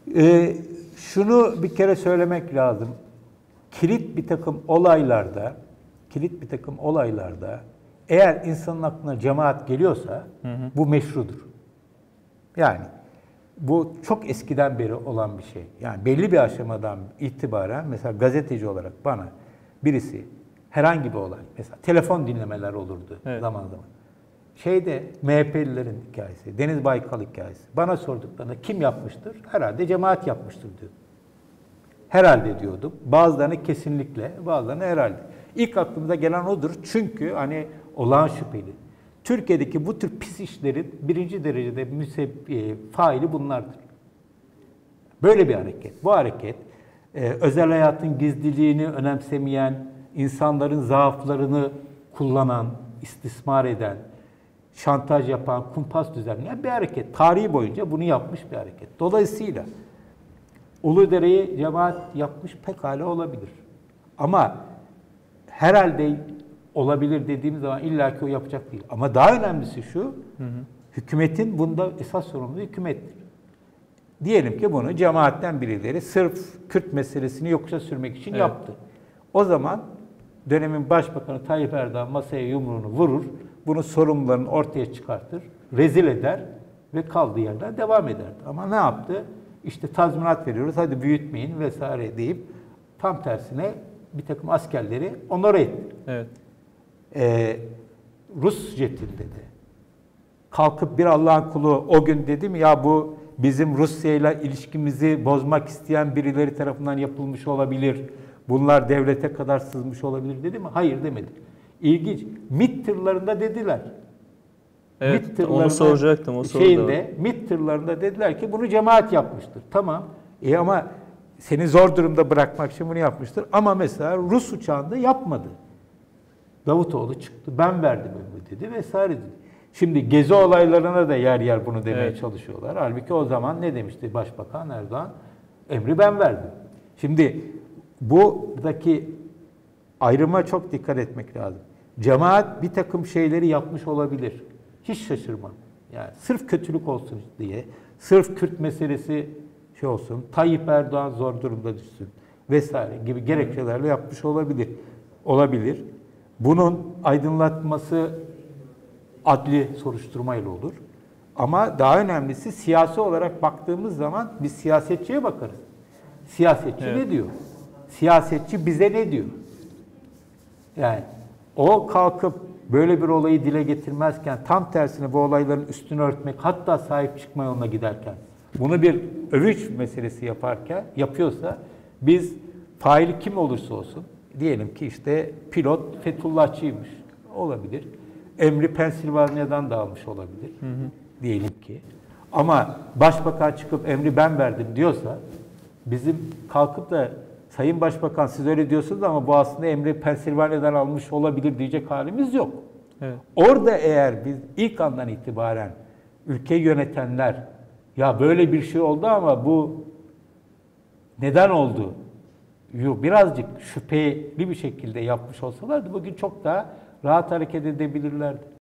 Şunu bir kere söylemek lazım. Kilit bir takım olaylarda eğer insanın aklına cemaat geliyorsa bu meşrudur. Yani bu çok eskiden beri olan bir şey. Yani belli bir aşamadan itibaren mesela gazeteci olarak bana birisi herhangi bir olay, mesela telefon dinlemeler olurdu zaman zaman. MHP'lilerin hikayesi, Deniz Baykal hikayesi. Bana sorduklarında kim yapmıştır? Herhalde cemaat yapmıştır diyor. Herhalde diyordum. Bazılarını kesinlikle, bazılarını herhalde. İlk aklımıza gelen odur. Çünkü hani olağan şüpheli. Türkiye'deki bu tür pis işlerin birinci derecede faili bunlardır. Böyle bir hareket. Bu hareket özel hayatın gizliliğini önemsemeyen, insanların zaaflarını kullanan, istismar eden, şantaj yapan, kumpas düzenleyen bir hareket. Tarihi boyunca bunu yapmış bir hareket. Dolayısıyla Uludere'yi cemaat yapmış pekala olabilir. Ama herhalde olabilir dediğimiz zaman illaki o yapacak değil. Ama daha önemlisi şu, hükümetin bunda esas sorumluluğu hükümettir. Diyelim ki bunu cemaatten birileri sırf Kürt meselesini yokuşa sürmek için yaptı. O zaman dönemin başbakanı Tayyip Erdoğan masaya yumruğunu vurur, bunu sorumlularını ortaya çıkartır, rezil eder ve kaldığı yerden devam eder. Ama ne yaptı? İşte tazminat veriyoruz, hadi büyütmeyin vesaire deyip tam tersine bir takım askerleri onore etti. Evet. Rus jetinde de kalkıp bir Allah'ın kulu o gün dedi mi ya bu bizim Rusya ile ilişkimizi bozmak isteyen birileri tarafından yapılmış olabilir. Bunlar devlete kadar sızmış olabilir dedi mi? Hayır demedi. İlginç. MİT tırlarında dediler. Evet, onu soracaktım. O MİT tırlarında dediler ki bunu cemaat yapmıştır. Tamam. Ama seni zor durumda bırakmak için bunu yapmıştır. Ama mesela Rus uçağında yapmadı. Davutoğlu çıktı. Ben verdim ömrü dedi vesaire dedi. Şimdi gezi olaylarına da yer yer bunu demeye çalışıyorlar. Halbuki o zaman ne demişti Başbakan Erdoğan? Emri ben verdim. Şimdi buradaki ayrıma çok dikkat etmek lazım. Cemaat bir takım şeyleri yapmış olabilir. Hiç şaşırmam. Yani sırf kötülük olsun diye, sırf Kürt meselesi olsun, Tayyip Erdoğan zor durumda düşsün vesaire gibi gerekçelerle yapmış olabilir. Olabilir. Bunun aydınlatması adli soruşturmayla olur. Ama daha önemlisi siyasi olarak baktığımız zaman biz siyasetçiye bakarız. Siyasetçi ne diyor? Siyasetçi bize ne diyor? Yani o kalkıp böyle bir olayı dile getirmezken tam tersine bu olayların üstünü örtmek hatta sahip çıkma yoluna giderken bunu bir övünç meselesi yapıyorsa biz faili kim olursa olsun diyelim ki işte pilot Fethullahçıymış olabilir. Emri Pensilvanya'dan da almış olabilir. Diyelim ki. Ama başbakan çıkıp emri ben verdim diyorsa bizim kalkıp da Sayın Başbakan siz öyle diyorsunuz ama bu aslında emri Pensilvanya'dan almış olabilir diyecek halimiz yok. Evet. Orada eğer biz ilk andan itibaren ülkeyi yönetenler ya böyle bir şey oldu ama bu neden oldu? Birazcık şüpheli bir şekilde yapmış olsalardı bugün çok daha rahat hareket edebilirlerdi.